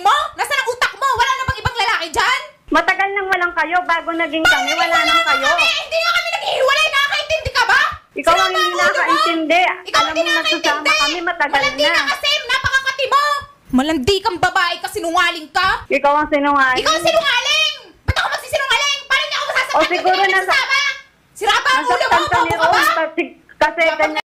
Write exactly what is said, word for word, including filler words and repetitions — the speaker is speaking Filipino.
mo? Nasaan ang utak mo? Wala na bang ibang lalaki dyan? Matagal nang walang kayo, bago naging kami, wala nang kayo. Kami, hindi nga kami naghihiwalay, nakakaintindi ka ba? Ikaw Sino ang ba hindi ulo mo? nakaintindi. Ikaw Alam hindi mo, nagsusama nakakaintindi. kami matagal Malandi na. na kasi, napakakati mo. Malandi kang babae ka, sinungaling ka. Ikaw ang sinungaling. Ikaw ang sinungaling! Ba't ako magsisinungaling? Paano niya ako masasaktan? O siguro Hindi ka nasa- nagsasama? Sira ba ang ulo mo? Nasaktan ka ni Bobo ka ba? Rose kasi Dapat ganyan.